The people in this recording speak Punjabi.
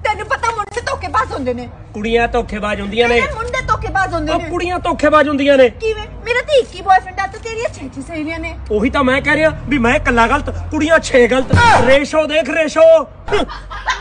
ਤੈਨੂੰ ਪਤਾ ਮੁੰਡੇ ਧੋਖੇਬਾਜ਼ ਹੁੰਦੇ ਨੇ। ਕੁੜੀਆਂ ਧੋਖੇਬਾਜ਼ ਹੁੰਦੀਆਂ ਨੇ। ਮੁੰਡੇ ਧੋਖੇਬਾਜ਼ ਹੁੰਦੇ ਨੇ। ਕੁੜੀਆਂ ਧੋਖੇਬਾਜ਼ ਹੁੰਦੀਆਂ ਨੇ। ਕਿਵੇਂ? ਮੇਰਾ ਤਾਂ ਇੱਕ ਹੀ ਬॉयਫ੍ਰੈਂਡ ਆ ਤੇ ਤੇਰੀਆਂ 6 ਸਹੇਲੀਆਂ ਨੇ। ਉਹੀ ਤਾਂ ਮੈਂ ਕਹਿ ਰਿਹਾ ਵੀ ਮੈਂ ਇਕੱਲਾ ਗਲਤ, ਕੁੜੀਆਂ 6 ਗਲਤ। ਰੇਸ਼ੋ ਦੇਖ ਰੇਸ਼ੋ।